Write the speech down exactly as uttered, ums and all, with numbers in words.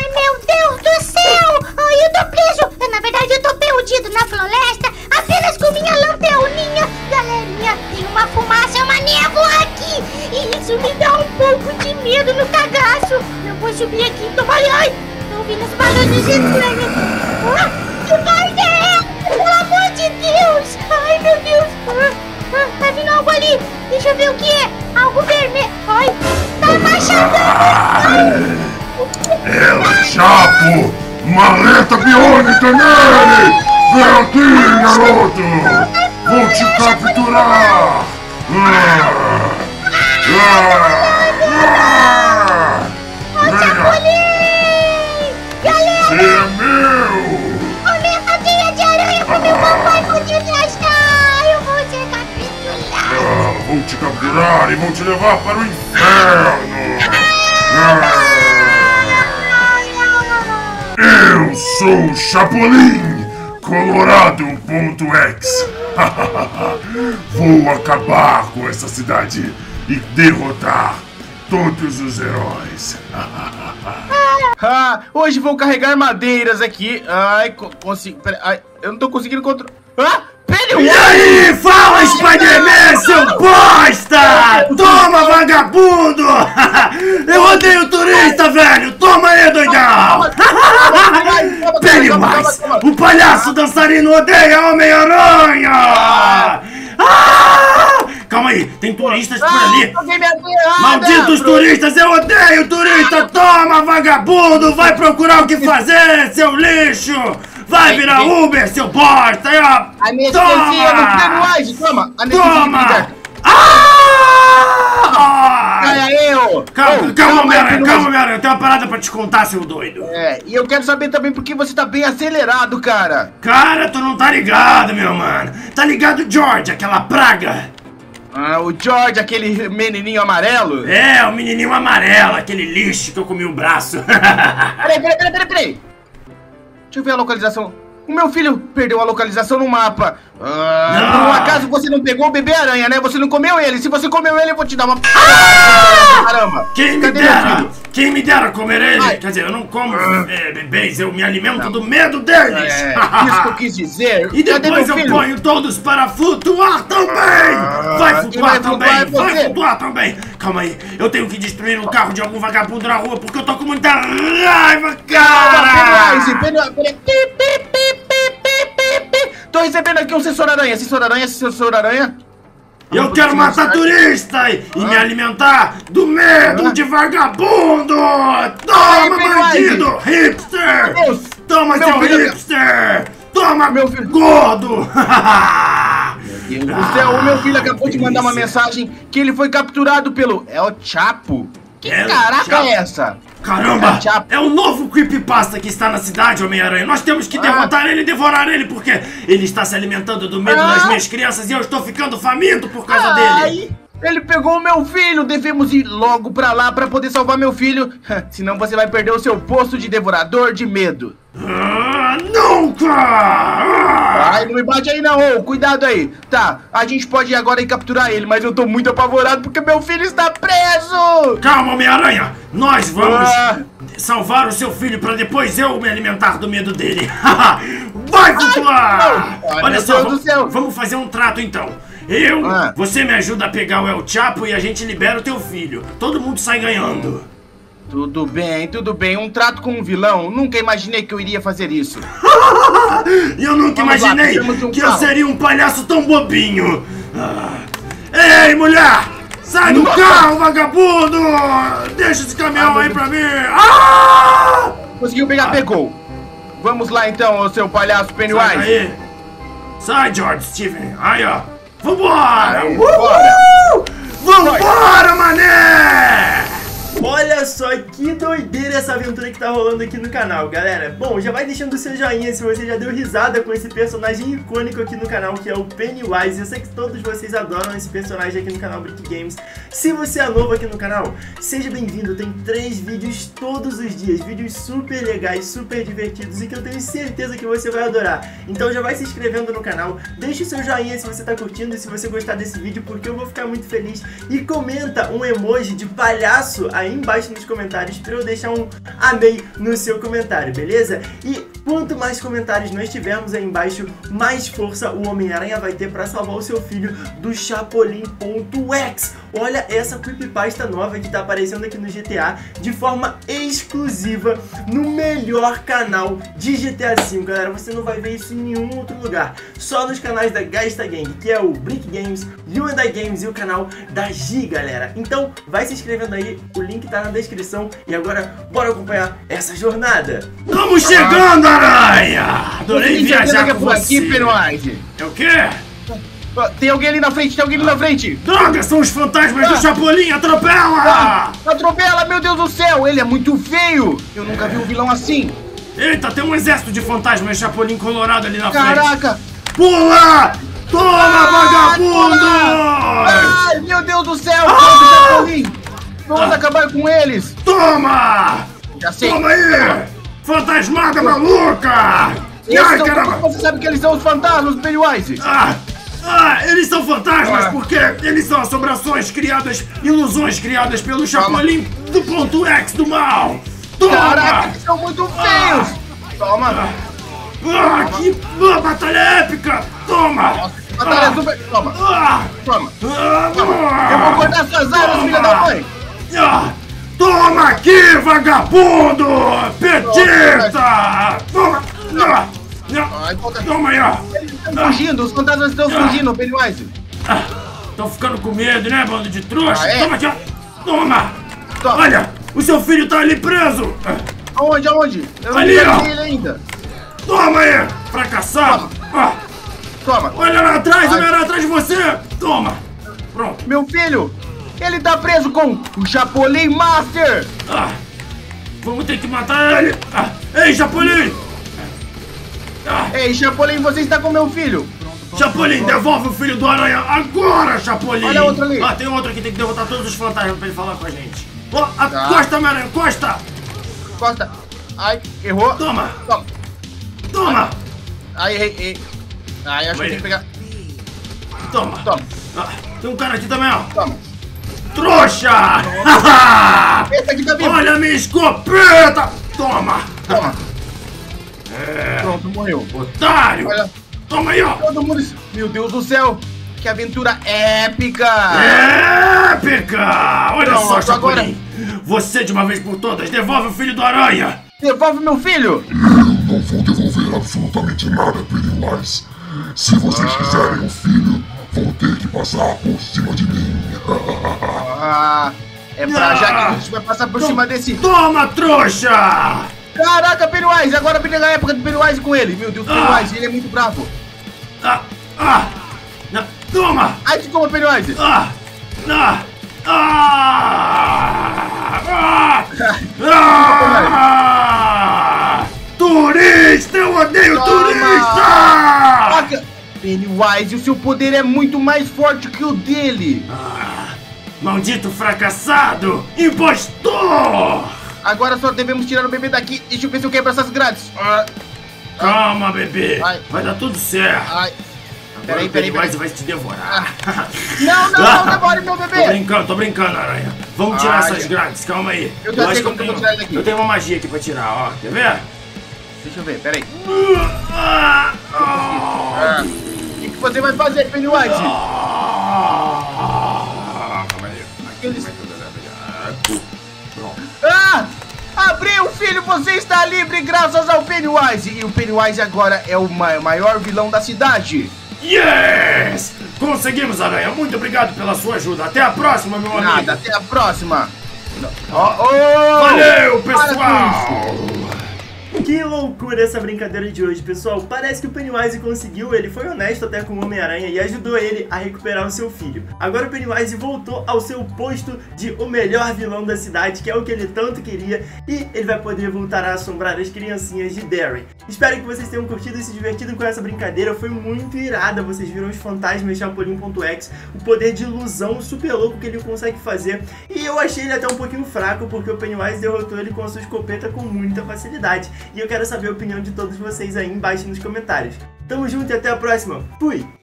meu Deus do céu! Ai, eu tô preso! Na verdade, eu tô perdido na floresta, apenas com minha lanterninha. Galerinha, tem uma fumaça, é uma névoa aqui. E isso me dá um pouco de medo no cagaço. Eu vou subir aqui e tomar... Ai, tô ouvindo os barulhos estranhos. Ah, que coisa é essa? Pelo amor de Deus! Ai, meu Deus! Ah, ah, tá vindo algo ali. Deixa eu ver o que é. Algo vermelho. Ai, tá machadando. É o Chapo! Maleta biônica nele! Vem aqui, garoto! Vou te capturar! Ah, ah, Ô, Chapolin! Galera! Você é meu! Começa a teia de aranha pro meu papai poder me achar! Eu vou ser capturado! Ah, vou te capturar e vou te levar para o inferno! Ah. Eu sou o Chapolin Colorado.exe. Vou acabar com essa cidade e derrotar todos os heróis. Ah, hoje vou carregar madeiras aqui. Ai, co consigo. Pera, ai, eu não tô conseguindo controlar. Ah! Pera, e aí, fala, Spider-Man, seu bosta! Toma, vagabundo! Eu odeio turista, velho! Toma aí, doidão! Pennywise, o palhaço dançarino odeia Homem-Aranha! Ah! Calma aí, tem turistas por ali! Malditos turistas, eu odeio turista! Toma, vagabundo! Vai procurar o que fazer, seu lixo! Vai virar Uber, seu bosta! Aí, ó! Toma! Toma! Toma! Ah! Cai eu! Calma, calma, Homem-Aranha, calma, Homem-Aranha. Eu tenho uma parada pra te contar, seu doido. É, e eu quero saber também por que você tá bem acelerado, cara. Cara, tu não tá ligado, meu mano. Tá ligado, George, aquela praga? Ah, o George, aquele menininho amarelo? É, o menininho amarelo, aquele lixo que eu comi o braço. Peraí, peraí, peraí, peraí, peraí. Deixa eu ver a localização. O meu filho perdeu a localização no mapa. Ah, por acaso você não pegou o bebê aranha, né? Você não comeu ele. Se você comeu ele, eu vou te dar uma... Ah! Caramba. Quem me Cadê dera, quem me dera comer ele. Ai. Quer dizer, eu não como é, bebês, eu me alimento não. do medo deles. É, isso que eu quis dizer. E depois eu filho? ponho todos para flutuar também. Ah, vai flutuar vai também, flutuar vai flutuar também. Calma aí, eu tenho que destruir um carro de algum vagabundo na rua porque eu tô com muita raiva, cara. Tô recebendo aqui um sensor aranha, sensor aranha, sensor aranha. Eu quero matar turista e, e me alimentar do medo ah. de vagabundo! Toma, bandido! Hipster! Deus. Toma, meu seu filho. hipster! Toma, meu filho gordo! Meu Deus do céu, o meu filho acabou de mandar uma mensagem que ele foi capturado pelo El Chapo. Que El caraca Chapo. é essa? Caramba! É o novo creepypasta que está na cidade, Homem-Aranha. Nós temos que derrotar ah. ele e devorar ele, porque ele está se alimentando do medo ah. das minhas crianças e eu estou ficando faminto por causa Ai. dele. Ele pegou o meu filho. Devemos ir logo pra lá pra poder salvar meu filho. Senão você vai perder o seu posto de devorador de medo. Ah, nunca! Ah. Ai, não me bate aí não, oh, cuidado aí. Tá, a gente pode ir agora e capturar ele, mas eu tô muito apavorado porque meu filho está preso. Calma, Homem-Aranha. Nós vamos ah. salvar o seu filho pra depois eu me alimentar do medo dele. Vai flutuar! Olha meu só, Deus vamos, do céu. vamos fazer um trato então. Eu, ah. você me ajuda a pegar o El Chapo e a gente libera o teu filho. Todo mundo sai ganhando. Tudo bem, tudo bem. Um trato com um vilão. Nunca imaginei que eu iria fazer isso. Eu nunca Vamos imaginei lá, um que carro. eu seria um palhaço tão bobinho. Ah. Ei, mulher! Sai do carro, vagabundo! Deixa esse caminhão ah, aí pra mim! Ah! Conseguiu pegar, ah. pegou. Vamos lá então, seu palhaço Pennywise. Sai aí. Sai, George Stephen. Aí, ó. Vambora! Aí, Uhul! Vambora, mané! Olha só que doideira essa aventura que tá rolando aqui no canal, galera. Bom, já vai deixando o seu joinha se você já deu risada com esse personagem icônico aqui no canal, que é o Pennywise. Eu sei que todos vocês adoram esse personagem aqui no canal Brick Games. Se você é novo aqui no canal, seja bem-vindo. Tem três vídeos todos os dias, vídeos super legais, super divertidos e que eu tenho certeza que você vai adorar. Então já vai se inscrevendo no canal, deixa o seu joinha se você tá curtindo e se você gostar desse vídeo, porque eu vou ficar muito feliz. E comenta um emoji de palhaço aí embaixo embaixo nos comentários pra eu deixar um amei no seu comentário, beleza? E quanto mais comentários nós tivermos aí embaixo, mais força o Homem-Aranha vai ter pra salvar o seu filho do Chapolin.exe. Olha essa creepypasta nova que tá aparecendo aqui no G T A de forma exclusiva no melhor canal de G T A cinco, galera. Você não vai ver isso em nenhum outro lugar, só nos canais da Gasta Gang, que é o Brick Games, You and I Games e o canal da G, galera. Então vai se inscrevendo aí, o link tá na descrição. E agora, bora acompanhar essa jornada. Estamos chegando, Aranha! Adorei viajar com por você. aqui, Pennywise. É o quê? Tem alguém ali na frente, tem alguém ali na frente. Droga, são os fantasmas Ah. do Chapolin, atropela! Ah, atropela, meu Deus do céu, ele é muito feio. Eu nunca vi um vilão assim. Eita, tem um exército de fantasmas Chapolin colorado ali na frente. Caraca. Pula! Toma, Ah, vagabundo! Ai, meu Deus do céu, Ah. Chapolin. Vamos Ah. acabar com eles. Toma! Já sei. Toma aí! Fantasmada maluca! Eles Ai, são- caramba! Como você sabe que eles são os fantasmas, Pennywise? Ah, ah, eles são fantasmas Ah. porque eles são assombrações criadas, ilusões criadas pelo Chapolin do ponto X do mal! Toma! Caraca, eles são muito feios. Toma. Ah, que ah, batalha épica! Toma! Batalha Ah. super... Toma, Ah, toma. ah, Eu vou cortar suas armas, filha da mãe. ah, toma aqui, vagabundo! Petita! Toma! Ah, ah, Ai, volta. toma aí, ó! Estão fugindo, os fantasmas estão fugindo, Pennywise. Estão ficando com medo, né, bando de trouxa? Ah, é? Toma aqui, ó! Toma! Toma. Olha, o seu filho tá ali preso! Aonde, aonde? Eu não Ali, ó. vi ele ainda. Toma aí, fracassado! Ah, Toma. olha lá atrás, Ai. olha lá atrás de você! Toma! Pronto! Meu filho, ele tá preso com o Chapolin Master. Ah, vamos ter que matar ele! Ah, ei, Chapolin! Ah, Ei, Chapolin, você está com meu filho. Chapolin, devolve o filho do Aranha agora, Chapolin! Olha outro ali. Ah, tem outro aqui, tem que derrotar todos os fantasmas pra ele falar com a gente. Ó, a Tá. costa, Aranha, costa! Costa. Ai, errou. Toma! Toma. Toma! Ai, errei, errei. Ai, acho que tem que pegar. Toma! Toma, Ah, tem um cara aqui também, ó! toma. Trouxa! Esse aqui tá vivo. Olha a minha escopeta! Toma! Toma. Pronto, morreu. Otário! Olha, Toma aí, ó! todo mundo... Meu Deus do céu. Que aventura épica. Épica! Olha Pronto, só, Chapolin! agora- Você, de uma vez por todas, devolve o filho do Aranha! Devolve meu filho. Não vou devolver absolutamente nada, Pennywise. Se vocês quiserem um filho, vão ter que passar por cima de mim. Ah, é pra já que a gente vai passar por cima desse... Toma, trouxa! Caraca, Pennywise, agora peguei a época do Pennywise com ele. Meu Deus, Pennywise, ele é muito bravo. Ah! Ah! Na- Toma! Ai, que como, Pennywise. Ah! Ah! Ah! Ah! Ah! Turista! Eu odeio Toma! turista! Caraca, Pennywise, o seu poder é muito mais forte que o dele. Ah, maldito fracassado! Impostor! Agora só devemos tirar o bebê daqui. Deixa eu ver se eu quebro essas grades. Ah, Calma, bebê! Ai. Vai dar tudo certo! ai. Agora Peraí, o peraí, Pennywise peraí. vai te devorar! Não, não, não devore meu Tô bebê. brincando, tô brincando, Aranha! Vamos tirar Ai, essas grades, calma aí! Eu já sei acho como que eu vou tirar ele daqui. eu tenho uma magia aqui pra tirar, ó! Quer ver? Deixa eu ver, peraí. Ah, ah, Ah, o que, que você vai fazer, Pennywise? ah, calma aí. Aqueles... Ah! Abriu, filho, você está livre graças ao Pennywise. E o Pennywise agora é o ma- maior vilão da cidade. Yes! Conseguimos, Aranha! Muito obrigado pela sua ajuda! Até a próxima, meu amigo! Nada, até a próxima. Oh, oh, Valeu, para com pessoal! Que loucura essa brincadeira de hoje, pessoal. Parece que o Pennywise conseguiu, ele foi honesto até com o Homem-Aranha e ajudou ele a recuperar o seu filho. Agora o Pennywise voltou ao seu posto de o melhor vilão da cidade, que é o que ele tanto queria, e ele vai poder voltar a assombrar as criancinhas de Derry. Espero que vocês tenham curtido e se divertido com essa brincadeira, foi muito irada. Vocês viram os fantasmas Chapolin.exe, o poder de ilusão super louco que ele consegue fazer, e eu achei ele até um pouquinho fraco, porque o Pennywise derrotou ele com a sua escopeta com muita facilidade. E eu quero saber a opinião de todos vocês aí embaixo nos comentários. Tamo junto e até a próxima. Fui!